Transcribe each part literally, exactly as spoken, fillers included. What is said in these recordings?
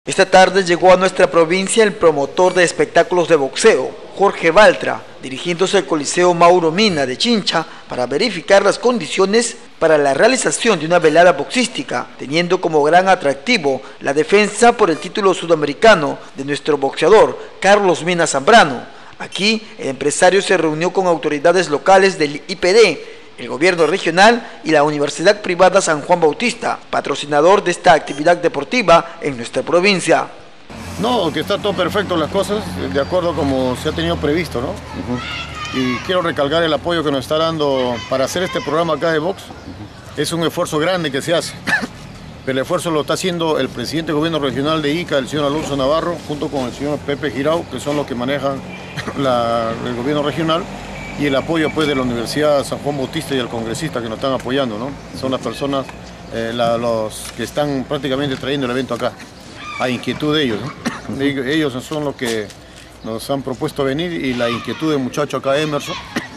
Esta tarde llegó a nuestra provincia el promotor de espectáculos de boxeo, Jorge Baltra, dirigiéndose al Coliseo Mauro Mina de Chincha para verificar las condiciones para la realización de una velada boxística, teniendo como gran atractivo la defensa por el título sudamericano de nuestro boxeador Carlos Mina Zambrano. Aquí el empresario se reunió con autoridades locales del I P D, el gobierno regional y la Universidad Privada San Juan Bautista, patrocinador de esta actividad deportiva en nuestra provincia. No, que está todo perfecto las cosas, de acuerdo como se ha tenido previsto, ¿no? Uh-huh. Y quiero recalcar el apoyo que nos está dando para hacer este programa acá de box. Uh-huh. Es un esfuerzo grande que se hace. El esfuerzo lo está haciendo el presidente del gobierno regional de Ica, el señor Alonso Navarro, junto con el señor Pepe Girau, que son los que manejan la, el gobierno regional, y el apoyo pues, de la Universidad San Juan Bautista y el congresista que nos están apoyando, ¿no? Son las personas, eh, la, los que están prácticamente trayendo el evento acá, a inquietud de ellos, ¿no? Ellos son los que nos han propuesto venir y la inquietud del muchacho acá, Emerson,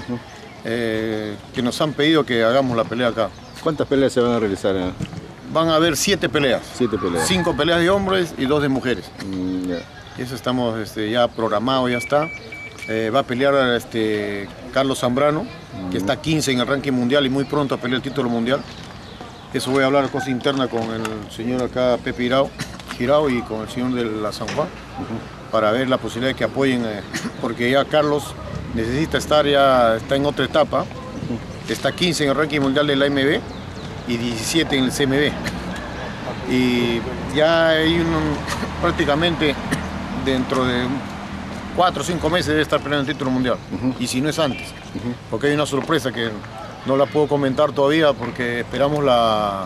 eh, que nos han pedido que hagamos la pelea acá. ¿Cuántas peleas se van a realizar? Eh? Van a haber siete peleas. Siete peleas. Cinco peleas de hombres y dos de mujeres. Mm, yeah. Eso estamos este, ya programado, ya está. Eh, va a pelear este, Carlos Zambrano, mm. que está quince en el ranking mundial y muy pronto a pelear el título mundial. Eso voy a hablar cosa interna con el señor acá, Pepe Girau, Girau y con el señor de la San Juan, uh-huh. para ver la posibilidad de que apoyen, eh, porque ya Carlos necesita estar, ya está en otra etapa. Uh-huh. Está quince en el ranking mundial de la A M B y diecisiete en el C M B. Y ya hay un, prácticamente dentro de cuatro o cinco meses debe estar peleando el título mundial. Uh-huh. Y si no es antes, uh-huh. porque hay una sorpresa que no la puedo comentar todavía porque esperamos la,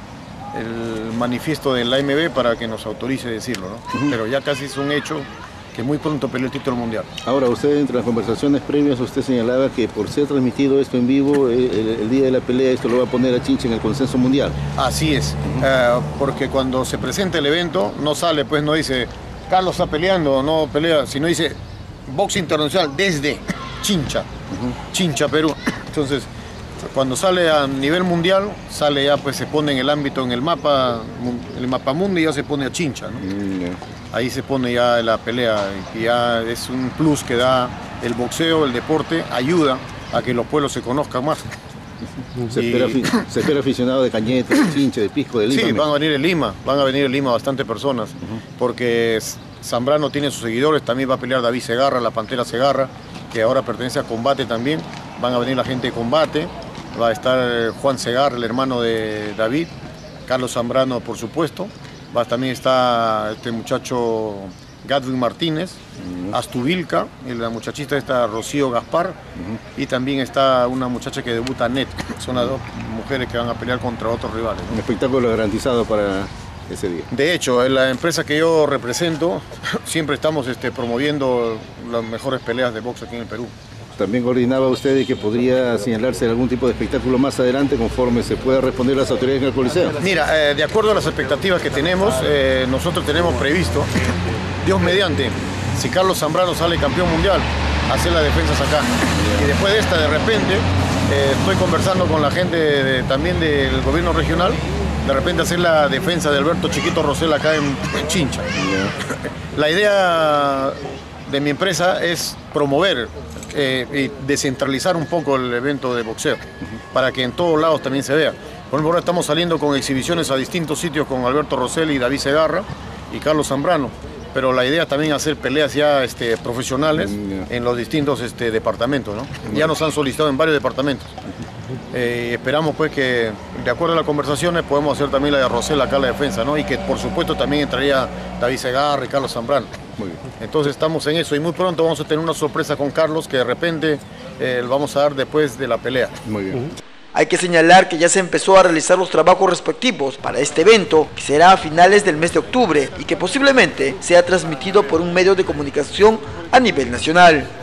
el manifiesto del A M B para que nos autorice decirlo, ¿no? Uh-huh. Pero ya casi es un hecho que muy pronto pelea el título mundial. Ahora, usted entre las conversaciones previas, usted señalaba que por ser transmitido esto en vivo, el, el día de la pelea esto lo va a poner a Chincha en el consenso mundial. Así es, uh-huh. uh, porque cuando se presenta el evento no sale, pues no dice Carlos está peleando, no pelea, sino dice box internacional desde Chincha, uh-huh. Chincha, Perú. Entonces, cuando sale a nivel mundial, sale ya, pues se pone en el ámbito, en el mapa, el mapa mundo y ya se pone a Chincha, ¿no? Mm, yeah. Ahí se pone ya la pelea y ya es un plus que da el boxeo, el deporte, ayuda a que los pueblos se conozcan más. Se, y... espera, se espera aficionados de Cañete, de Chincha, de Pisco, de Lima. Sí, van a venir en Lima, van a venir en Lima bastantes personas, uh-huh. porque Zambrano tiene sus seguidores, también va a pelear David Segarra, la Pantera Segarra, que ahora pertenece a Combate también, van a venir la gente de Combate, va a estar Juan Segarra, el hermano de David, Carlos Zambrano por supuesto, va, también está este muchacho Gadwin Martínez, uh-huh. Astuvilca, y la muchachita está Rocío Gaspar, uh-huh. y también está una muchacha que debuta Net, son las dos mujeres que van a pelear contra otros rivales, ¿no? Un espectáculo garantizado para ese día. De hecho, en la empresa que yo represento, siempre estamos este, promoviendo las mejores peleas de box aquí en el Perú. También coordinaba usted de que podría señalarse algún tipo de espectáculo más adelante conforme se pueda responder las autoridades en el Coliseo. Mira, eh, de acuerdo a las expectativas que tenemos, eh, nosotros tenemos previsto, Dios mediante, si Carlos Zambrano sale campeón mundial, hacer las defensas acá. Y después de esta, de repente, eh, estoy conversando con la gente de, también del gobierno regional, de repente hacer la defensa de Alberto Chiquito Rosell acá en, en Chincha. La idea de mi empresa es promover eh, y descentralizar un poco el evento de boxeo, uh-huh. para que en todos lados también se vea. Por ejemplo, ahora estamos saliendo con exhibiciones a distintos sitios con Alberto Rosell y David Segarra y Carlos Zambrano, pero la idea también es hacer peleas ya este, profesionales uh-huh. en los distintos este, departamentos, ¿no? Uh-huh. Ya nos han solicitado en varios departamentos. Eh, y esperamos pues que, de acuerdo a las conversaciones, podemos hacer también la de Rosell acá la defensa, ¿no? Y que por supuesto también entraría David Segarra y Carlos Zambrano. Muy bien. Entonces estamos en eso y muy pronto vamos a tener una sorpresa con Carlos que de repente eh, vamos a dar después de la pelea. Muy bien. Hay que señalar que ya se empezó a realizar los trabajos respectivos para este evento, que será a finales del mes de octubre y que posiblemente sea transmitido por un medio de comunicación a nivel nacional.